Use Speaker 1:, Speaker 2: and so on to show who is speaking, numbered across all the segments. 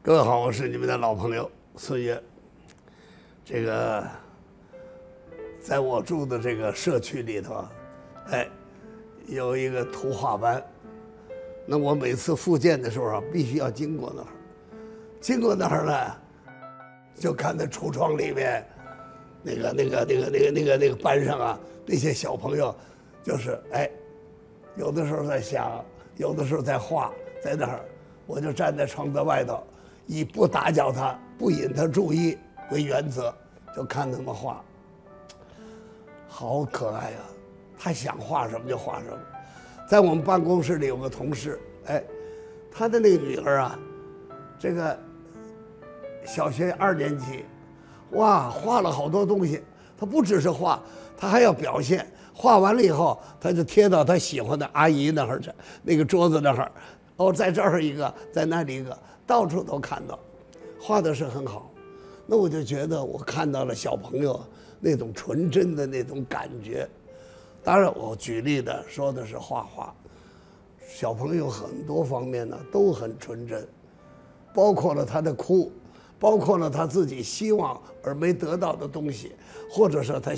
Speaker 1: 各位好，我是你们的老朋友孙越。这个，在我住的这个社区里头，有一个图画班。那我每次复健的时候啊，必须要经过那儿。经过那儿呢，就看在橱窗里面，那个班上啊，那些小朋友，就是有的时候在想，有的时候在画，在那儿，我就站在窗子外头。以不打搅他、不引他注意为原则，就看他们画，好可爱啊！他想画什么就画什么。在我们办公室里有个同事，他的那个女儿啊，这个小学2年级，哇，画了好多东西。他不只是画，他还要表现。画完了以后，他就贴到他喜欢的阿姨那儿去，那个桌子那儿。哦，在这儿一个，在那里一个。到处都看到，画的是很好，那我就觉得我看到了小朋友那种纯真的那种感觉。当然，我举例的说的是画画，小朋友很多方面呢都很纯真，包括了他的哭，包括了他自己希望而没得到的东西，或者是他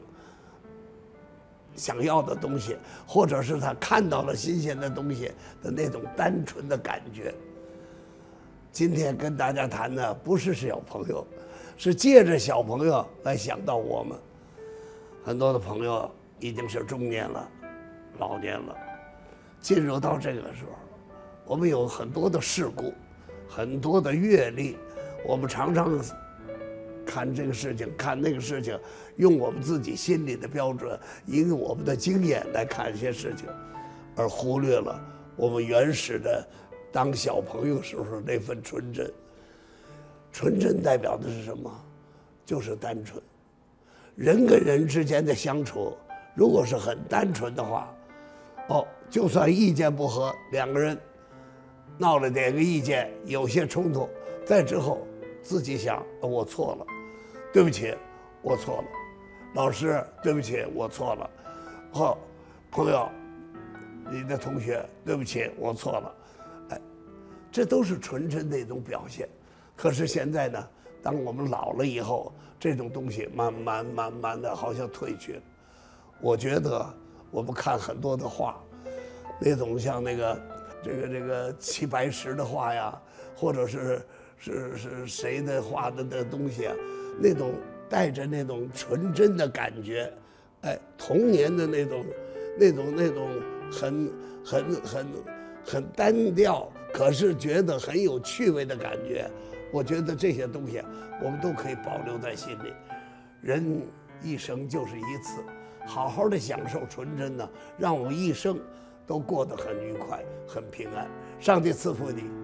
Speaker 1: 想要的东西，或者是他看到了新鲜的东西的那种单纯的感觉。今天跟大家谈的不是小朋友，是借着小朋友来想到我们。很多的朋友已经是中年了、老年了，进入到这个时候，我们有很多的事故，很多的阅历，我们常常看这个事情，看那个事情，用我们自己心里的标准，以我们的经验来看一些事情，而忽略了我们原始的当小朋友时候那份纯真。纯真代表的是什么？就是单纯。人跟人之间的相处，如果是很单纯的话，就算意见不合，两个人闹了点个意见，有些冲突，在之后自己想，我错了，对不起，我错了，老师，对不起，我错了，朋友，你的同学，对不起，我错了。这都是纯真的一种表现。可是现在呢，当我们老了以后，这种东西慢慢的好像退去了。我觉得我们看很多的画，那种像那个这个齐白石的画呀，或者是谁的画的那东西啊，那种带着那种纯真的感觉，童年的那种很单调，可是觉得很有趣味的感觉。我觉得这些东西我们都可以保留在心里。人一生就是一次，好好的享受纯真呢，让我们一生都过得很愉快、很平安。上帝赐福你。